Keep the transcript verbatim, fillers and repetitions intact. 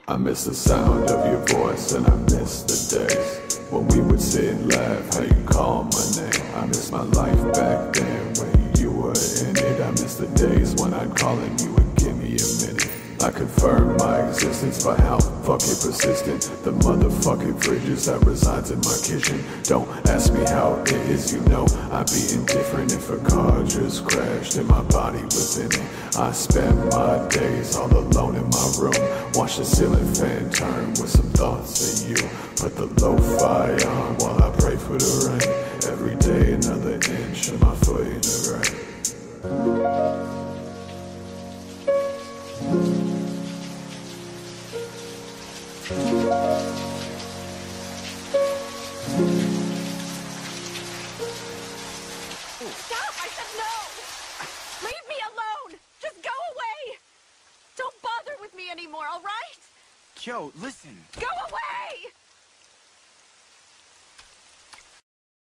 I miss the sound of your voice and I miss the days when we would sit and laugh how you call my name. I miss my life back then when you were in it. I miss the days when I'd call and you would give me a minute. I confirm my existence by how fucking persistent the motherfucking fridges that resides in my kitchen. Don't ask me how it is, you know I'd be indifferent if a car just crashed and my body was in it. I spend my days all alone in my room, watch the ceiling fan turn with some thoughts of you. Put the lo-fi on while I pray for the rain. Every day another inch of my foot in the grave. Stop! I said no! Leave me alone! Just go away! Don't bother with me anymore, all right? Yo, listen. Go away!